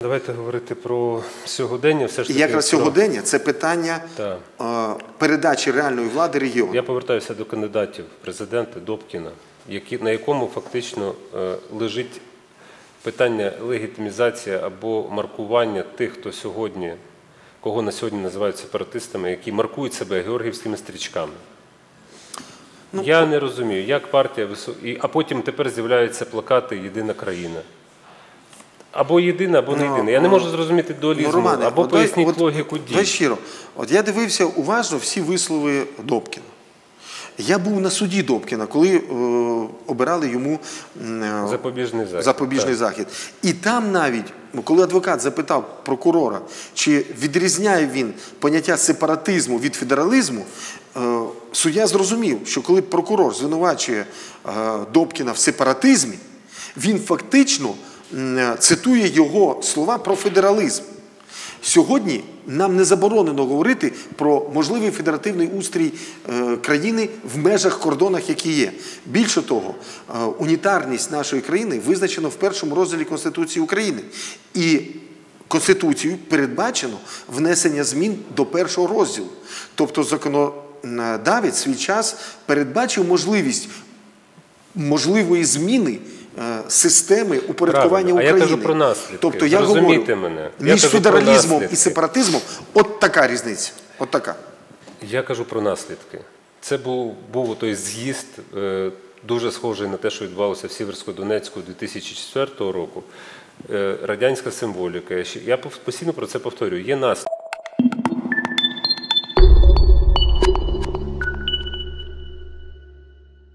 Давайте говорити про сьогодення. Все ж таки, якраз сьогодення – це питання передачі реальної влади регіону. Я повертаюся до кандидатів в президенти Добкіна, на якому фактично лежить питання легітимізації або маркування тих, хто сьогодні, кого на сьогодні називають сепаратистами, які маркують себе георгіївськими стрічками. Я не розумію, як партія, а потім тепер з'являються плакати «Єдина країна». Або єдина, або не єдина. Я не можу зрозуміти дуалізму, або поясніть логіку дій. Давай щиро. От я дивився уважно всі вислови Добкіна. Я був на суді Добкіна, коли обирали йому запобіжний захід. І там навіть, коли адвокат запитав прокурора, чи відрізняє він поняття сепаратизму від федералізму, суддя зрозумів, що коли прокурор звинувачує Добкіна в сепаратизмі, він фактично цитує його слова про федералізм. Сьогодні нам не заборонено говорити про можливий федеративний устрій країни в межах, кордонах, які є. Більше того, унітарність нашої країни визначена в першому розділі Конституції України. І Конституцією передбачено внесення змін до першого розділу. Тобто законодавець свій час передбачив можливість можливої зміни системи упорядкування України. А я кажу про наслідки. Тобто я говорю, між федералізмом і сепаратизмом от така різниця. От така. Я кажу про наслідки. Це був той з'їзд, дуже схожий на те, що відбувалося в Сіверсько-Донецьку 2004 року. Радянська символіка. Я постійно про це повторюю. Є наслідки.